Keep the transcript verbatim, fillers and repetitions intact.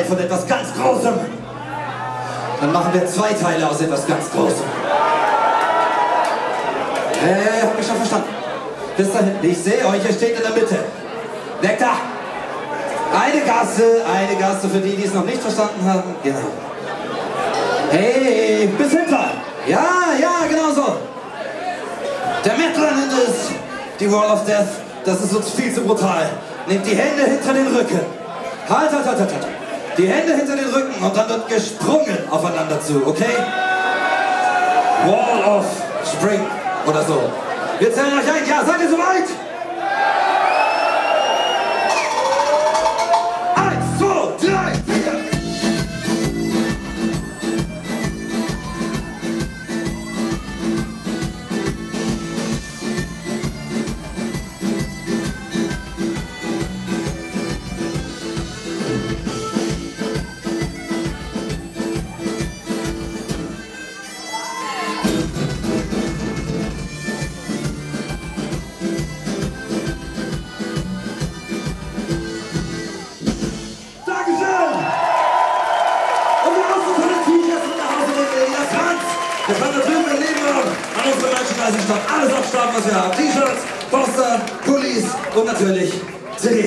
von etwas ganz Großem. Dann machen wir zwei Teile aus etwas ganz Großem. Äh, habt ihr schon verstanden? Bis dahin, ich sehe euch, ihr steht in der Mitte. Weg da! Eine Gasse, eine Gasse für die, die es noch nicht verstanden haben. Genau. Hey, bis hinter! Ja, ja, genau so. Der Mettler nennt es die Wall of Death. Das ist uns viel zu brutal. Nehmt die Hände hinter den Rücken. Halt, halt, halt, halt, halt. Die Hände hinter den Rücken und dann wird gesprungen aufeinander zu, okay? Wall of Spring oder so. Wir zählen euch ein. Ja, seid ihr soweit? Eins, zwei, drei, vier. Wir fahren da drüben im Leben an unserer Merchandising-Stadt alles abstauben, was wir haben. T-Shirts, Poster, Pullis und natürlich C Ds.